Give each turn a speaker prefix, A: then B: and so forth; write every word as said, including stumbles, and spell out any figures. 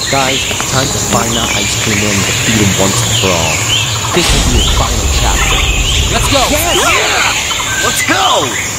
A: Guys, it's time to find that ice cream man and defeat him once and for all. This will be his final chapter. Let's go!
B: Yes! Yeah! Let's go!